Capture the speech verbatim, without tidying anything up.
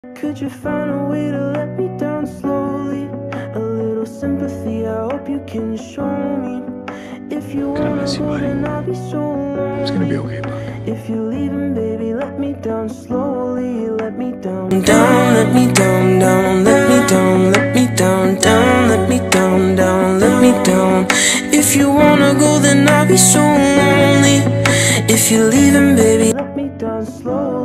Could you find a way to let me down slowly? A little sympathy, I hope you can show me. If you wanna go, then I'll be so lonely. It's gonna be okay, bud. If you're leaving, baby, let me down slowly. Let me down, down, let me down, down, let me down, let me down, down, let me down, down, let me down. If you wanna go, then I'll be so lonely. If you're leaving, baby, let me down slowly.